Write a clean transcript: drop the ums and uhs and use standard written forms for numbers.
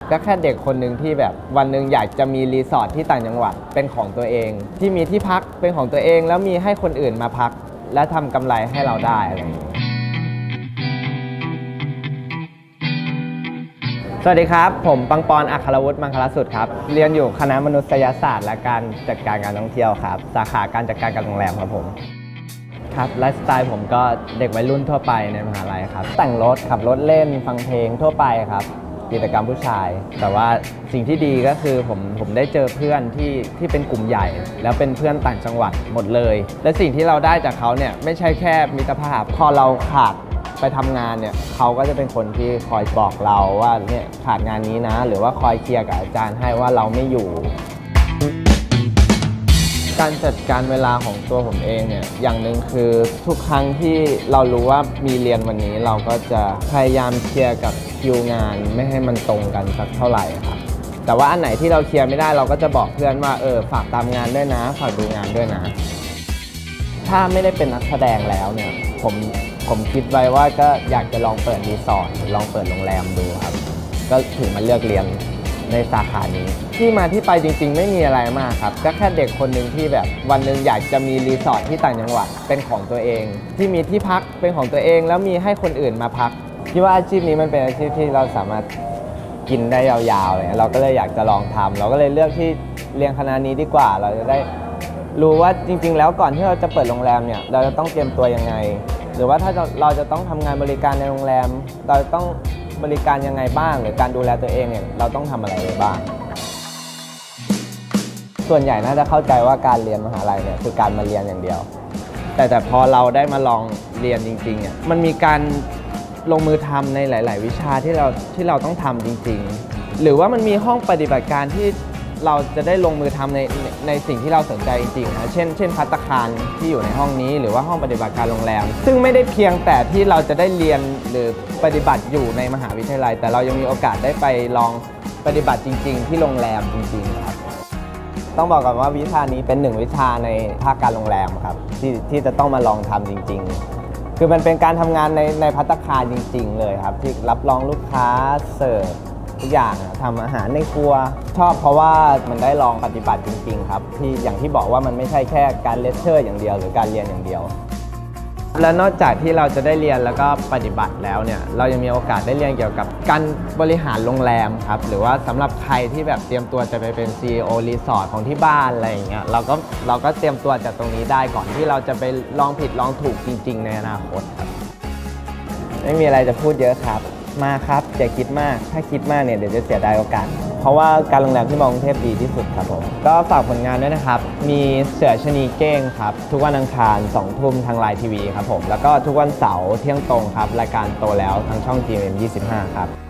ก็แค่เด็กคนหนึ่งที่แบบวันหนึ่งอยากจะมีรีสอร์ทที่ต่างจังหวัดเป็นของตัวเองที่มีที่พักเป็นของตัวเองแล้วมีให้คนอื่นมาพักและทำกำไรให้เราได้อะไรอย่างนี้สวัสดีครับผมปังปอนอัครวุฒิมังคลสุดครับเรียนอยู่คณะมนุษยศาสตร์และการจัดการการท่องเที่ยวครับสาขาการจัดการการโรงแรมครับผมครับไลฟ์สไตล์ผมก็เด็กวัยรุ่นทั่วไปในมหาลัยครับแต่งรถขับรถเล่นฟังเพลงทั่วไปครับกิจกรรมผู้ชายแต่ว่าสิ่งที่ดีก็คือผมได้เจอเพื่อนที่เป็นกลุ่มใหญ่แล้วเป็นเพื่อนต่างจังหวัดหมดเลยและสิ่งที่เราได้จากเขาเนี่ยไม่ใช่แค่มิตรภาพพอเราขาดไปทำงานเนี่ยเขาก็จะเป็นคนที่คอยบอกเราว่าเนี่ยขาดงานนี้นะหรือว่าคอยเคลียร์กับอาจารย์ให้ว่าเราไม่อยู่การจัดการเวลาของตัวผมเองเนี่ยอย่างหนึ่งคือทุกครั้งที่เรารู้ว่ามีเรียนวันนี้เราก็จะพยายามเคลียร์กับคิวงานไม่ให้มันตรงกันสักเท่าไหร่ครับแต่ว่าอันไหนที่เราเคลียร์ไม่ได้เราก็จะบอกเพื่อนว่าฝากตามงานด้วยนะฝากดูงานด้วยนะถ้าไม่ได้เป็นนักแสดงแล้วเนี่ยผมคิดไว้ว่าก็อยากจะลองเปิดรีสอร์ทลองเปิดโรงแรมดูครับก็ถึงมาเลือกเรียนในสาขานี้ที่มาที่ไปจริงๆไม่มีอะไรมากครับก็แค่เด็กคนหนึ่งที่แบบวันหนึ่งอยากจะมีรีสอร์ทที่ต่างจังหวัดเป็นของตัวเองที่มีที่พักเป็นของตัวเองแล้วมีให้คนอื่นมาพักคิดว่าอาชีพนี้มันเป็นอาชีพที่เราสามารถกินได้ยาวๆเลยเราก็เลยอยากจะลองทำเราก็เลยเลือกที่เรียนคณะนี้ดีกว่าเราจะได้รู้ว่าจริงๆแล้วก่อนที่เราจะเปิดโรงแรมเนี่ยเราจะต้องเตรียมตัวยังไงหรือว่าถ้าเราจะต้องทำงานบริการในโรงแรมเราต้องบริการยังไงบ้างหรือการดูแลตัวเองเนี่ยเราต้องทำอะไรบ้างส่วนใหญ่น่าจะเข้าใจว่าการเรียนมหาลัยเนี่ยคือการมาเรียนอย่างเดียวแต่พอเราได้มาลองเรียนจริงๆเนี่ยมันมีการลงมือทำในหลายๆวิชาที่เราต้องทำจริงๆหรือว่ามันมีห้องปฏิบัติการที่เราจะได้ลงมือทำในสิ่งที่เราสนใจจริงๆนะเช่นภัตตาคารที่อยู่ในห้องนี้หรือว่าห้องปฏิบัติการโรงแรมซึ่งไม่ได้เพียงแต่ที่เราจะได้เรียนหรือปฏิบัติอยู่ในมหาวิทยาลัยแต่เรายังมีโอกาสได้ไปลองปฏิบัติจริงๆที่โรงแรมจริงๆครับต้องบอกก่อนว่าวิชานี้เป็น1วิชาในภาคการโรงแรมครับที่จะต้องมาลองทำจริงๆคือมันเป็นการทำงานในภัตตาคารจริงๆเลยครับที่รับรองลูกค้าเสิร์ฟทุกอย่างทำอาหารในครัวชอบเพราะว่ามันได้ลองปฏิบัติจริงๆครับที่อย่างที่บอกว่ามันไม่ใช่แค่การเลคเชอร์อย่างเดียวหรือการเรียนอย่างเดียวและนอกจากที่เราจะได้เรียนแล้วก็ปฏิบัติแล้วเนี่ยเรายังมีโอกาสได้เรียนเกี่ยวกับการบริหารโรงแรมครับหรือว่าสำหรับใครที่แบบเตรียมตัวจะไปเป็น CEO รีสอร์ทของที่บ้านอะไรอย่างเงี้ยเราก็เตรียมตัวจากตรงนี้ได้ก่อนที่เราจะไปลองผิดลองถูกจริงๆในอนาคตครับไม่มีอะไรจะพูดเยอะครับมาครับอย่าคิดมากถ้าคิดมากเนี่ยเดี๋ยวจะเสียดายโอกาสเพราะว่าการโรงแรมที่มอกรุงเทพดีที่สุดครับผมก็ฝากผลงานด้วยนะครับมีเสือชะนีเก้งครับทุกวันอังคาร 20 ทุ่มทางไลน์ทีวีครับผมแล้วก็ทุกวันเสาร์เที่ยงตรงครับรายการโตแล้วทางช่อง GMM25 ครับ